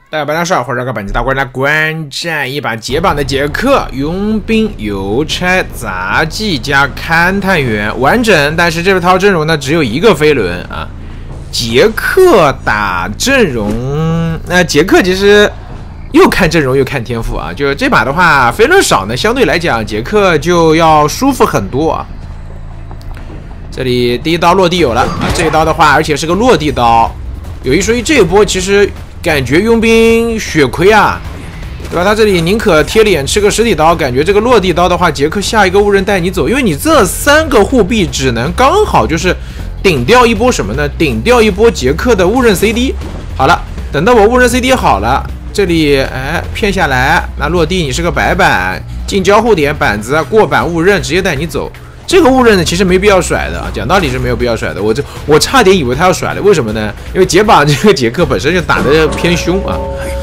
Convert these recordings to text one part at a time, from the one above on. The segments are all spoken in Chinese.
大家晚上好，欢迎来到本期大观来观战一把解绑的杰克佣兵邮差杂技加勘探员完整，但是这套阵容呢只有一个飞轮啊。杰克打阵容，杰克其实又看阵容又看天赋啊，就这把的话飞轮少呢，相对来讲杰克就要舒服很多啊。这里第一刀落地有了啊，这一刀的话而且是个落地刀，有一说一，这一波其实感觉佣兵血亏啊，对吧？他这里宁可贴脸吃个实体刀，感觉这个落地刀的话，杰克下一个误认带你走，因为你这3个护臂只能刚好就是顶掉一波什么呢？顶掉一波杰克的误认 CD。好了，等到我误认 CD 好了，这里骗下来，那落地你是个白板，进交互点板子过板误认，直接带你走。这个误认呢，其实没必要甩的，讲道理是没有必要甩的。我差点以为他要甩了，为什么呢？因为解绑这个杰克本身就打得偏凶啊。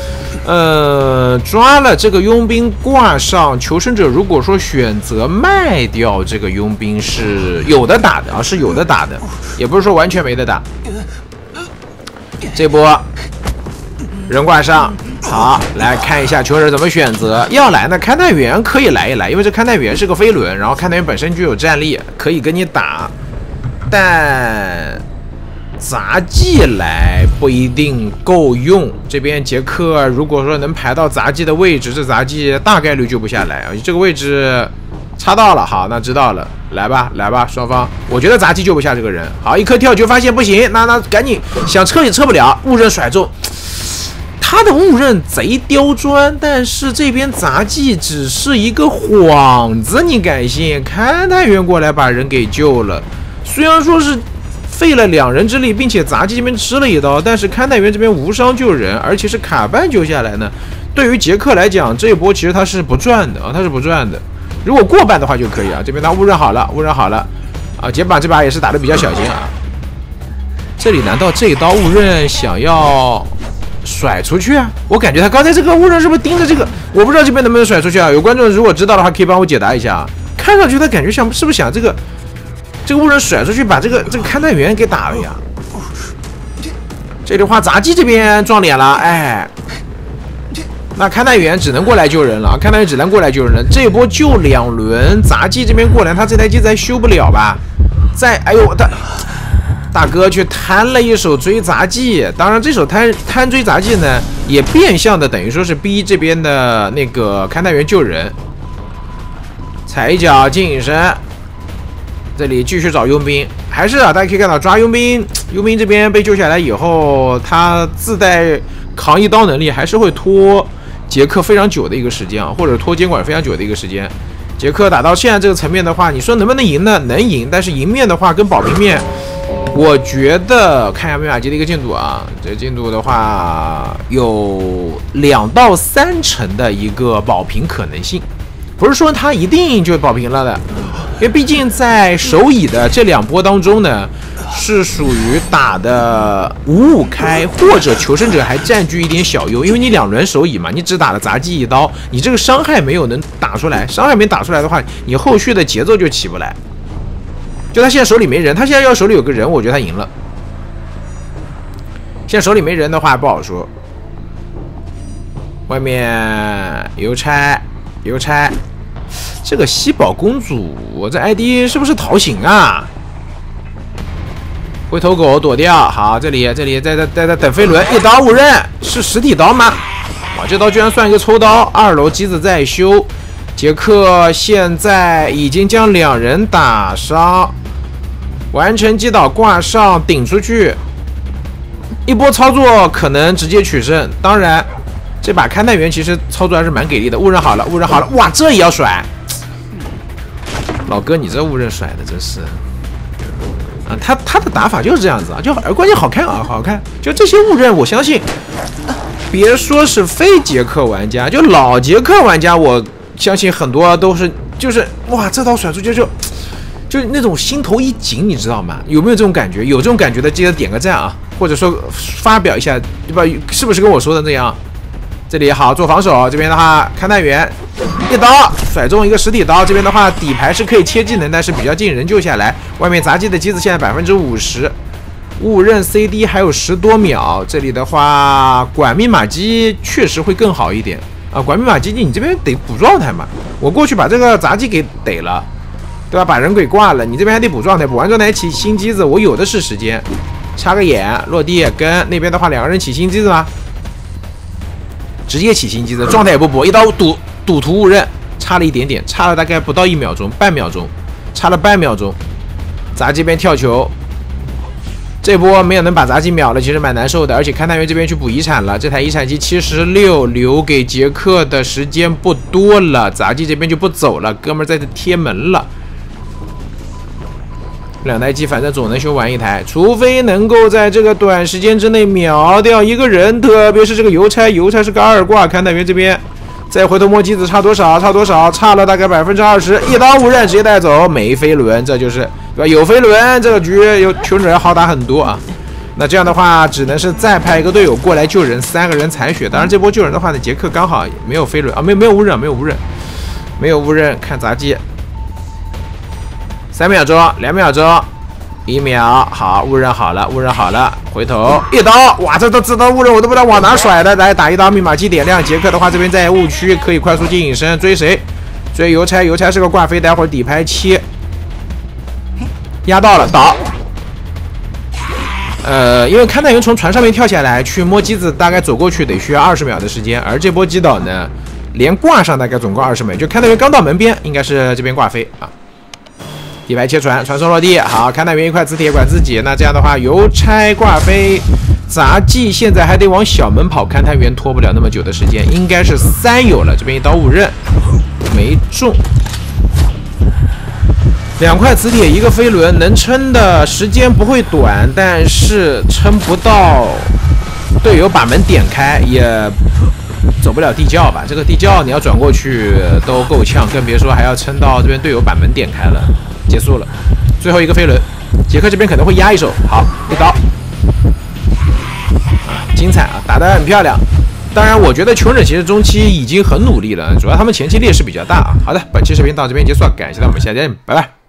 抓了这个佣兵挂上求生者，如果说选择卖掉这个佣兵是有的打的啊，是有的打的，也不是说完全没得打。这波人挂上。好，来看一下求生者怎么选择。要来呢，勘探员可以来一来，因为这勘探员是个飞轮，然后勘探员本身具有战力，可以跟你打。但杂技来不一定够用。这边杰克如果说能排到杂技的位置，这杂技大概率救不下来啊。这个位置插到了，好，那知道了，来吧，来吧，双方，我觉得杂技救不下这个人。好，一颗跳球发现不行，那赶紧想撤也撤不了，误认甩中。他的误认贼刁钻，但是这边杂技只是一个幌子，你敢信？勘探员过来把人给救了，虽然说是费了2人之力，并且杂技这边吃了一刀，但是勘探员这边无伤救人，而且是卡半救下来呢。对于杰克来讲，这一波其实他是不赚的啊，他是不赚的。如果过半的话就可以啊。这边他误认好了，误认好了啊。解绑这把也是打得比较小心啊。这里难道这一刀误认想要甩出去啊？我感觉他刚才这个误认是不是盯着这个？我不知道这边能不能甩出去啊？有观众如果知道的话，可以帮我解答一下啊。看上去他感觉像是不是想这个误认甩出去，把这个勘探员给打了呀？这里的话，杂技这边撞脸了，哎，那勘探员只能过来救人了。勘探员只能过来救人了。这一波救2轮，杂技这边过来，他这台机子还修不了吧？哎呦，大哥去摊了一手追杂技，当然这手摊追杂技呢，也变相的等于说是逼这边的那个勘探员救人。踩一脚进隐身，这里继续找佣兵，还是啊，大家可以看到抓佣兵这边被救下来以后，他自带扛一刀能力，还是会拖杰克非常久的一个时间啊，或者拖监管非常久的一个时间。杰克打到现在这个层面的话，你说能不能赢呢？能赢，但是赢面的话跟保平面，我觉得看一下密码机的一个进度啊，这进度的话有2到3成的一个保平可能性，不是说他一定就保平了的，因为毕竟在首乙的这2波当中呢，是属于打的5-5开，或者求生者还占据一点小优，因为你2轮首乙嘛，你只打了杂技1刀，你这个伤害没有能打出来，伤害没打出来的话，你后续的节奏就起不来。就他现在手里没人，他现在要手里有个人，我觉得他赢了。现在手里没人的话不好说。外面邮差，这个西宝公主，我这 ID 是不是桃形啊？灰头狗躲掉，好，这里在等飞轮，一刀误认，是实体刀吗？哇，这刀居然算一个抽刀。2楼机子在修，杰克现在已经将2人打伤。完成击倒挂上顶出去，一波操作可能直接取胜。当然，这把勘探员其实操作还是蛮给力的。误认好了，哇，这也要甩！老哥，你这误认甩的真是啊！他的打法就是这样子啊，就关键好看啊，好看。就这些误认，我相信，别说是非杰克玩家，就老杰克玩家，我相信很多都是就是哇，这刀甩出去就那种心头一紧，你知道吗？有没有这种感觉？有这种感觉的，记得点个赞啊，或者说发表一下，对吧？是不是跟我说的那样？这里好做防守，这边的话，勘探员一刀甩中一个实体刀，这边的话底牌是可以切技能，但是比较近，人救下来。外面杂技的机子现在50%， 误认 CD 还有10多秒，这里的话管密码机确实会更好一点啊。管密码机你这边得补状态嘛，我过去把这个杂技给逮了，对吧？把人给挂了，你这边还得补状态，补完状态起新机子，我有的是时间，插个眼落地，跟那边的话2个人起新机子吗？直接起新机子，状态也不补，一刀赌徒误认，差了一点点，差了大概不到1秒钟，半秒钟，差了半秒钟。杂技边跳球，这波没有能把杂技秒了，其实蛮难受的。而且勘探员这边去补遗产了，这台遗产机76，留给杰克的时间不多了，杂技这边就不走了，哥们儿在这贴门了。2台机反正总能修完1台，除非能够在这个短时间之内秒掉1个人，特别是这个邮差是个2挂，勘探员这边再回头摸机子差多少？差了大概20%，一刀误认直接带走，没飞轮，这就是对吧？有飞轮，这个局有求生者要好打很多啊。那这样的话，只能是再派一个队友过来救人，3个人残血。当然这波救人的话呢，杰克刚好没有飞轮啊，没有误认，没有误认。看杂技，3秒钟，2秒钟，1秒，好，误认好了，回头一刀，哇，这刀误认我都不知道往哪甩的，来打一刀，密码机点亮，杰克的话这边在误区可以快速进隐身，追谁？追邮差是个挂飞，待会儿底牌切。压到了，倒。因为勘探员从船上面跳下来去摸机子，大概走过去得需要20秒的时间，而这波击倒呢，连挂上大概总共20秒，就勘探员刚到门边，应该是这边挂飞啊。底牌切船，传送落地，好，勘探员一块磁铁管自己，那这样的话，邮差挂飞，杂技现在还得往小门跑，勘探员拖不了那么久的时间，应该是3有了，这边一刀误认，没中。2块磁铁，1个飞轮，能撑的时间不会短，但是撑不到队友把门点开，也走不了地窖吧？这个地窖你要转过去都够呛，更别说还要撑到这边队友把门点开了。结束了，最后一个飞轮，杰克这边可能会压一手，好，一刀，精彩啊，打得很漂亮。当然，我觉得求生者其实中期已经很努力了，主要他们前期劣势比较大啊。好的，本期视频到这边结束，感谢大家，我们下期见，拜拜。